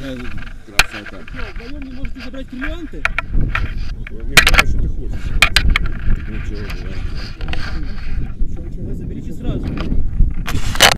Вдвоем не можете забрать бриллианты? Я не знаю, что ты хочешь. Ничего.